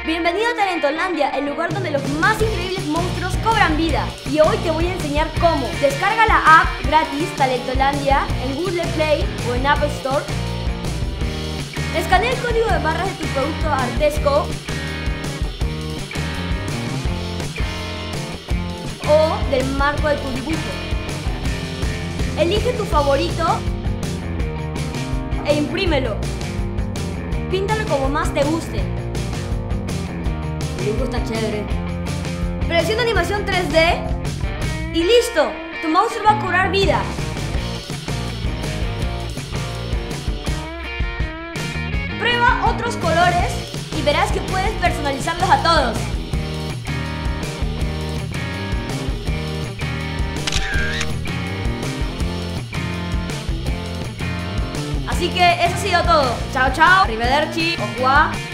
Bienvenido a Talentolandia, el lugar donde los más increíbles monstruos cobran vida. Y hoy te voy a enseñar cómo. Descarga la app gratis Talentolandia en Google Play o en App Store. Escanea el código de barras de tu producto Artesco o del marco de tu dibujo. Elige tu favorito e imprímelo. Píntalo como más te guste. El dibujo está chévere. Presiona animación 3D y listo. Tu monstruo va a cobrar vida. Prueba otros colores y verás que puedes personalizarlos a todos. Así que eso ha sido todo. Chao, chao. Arrivederci. Au revoir.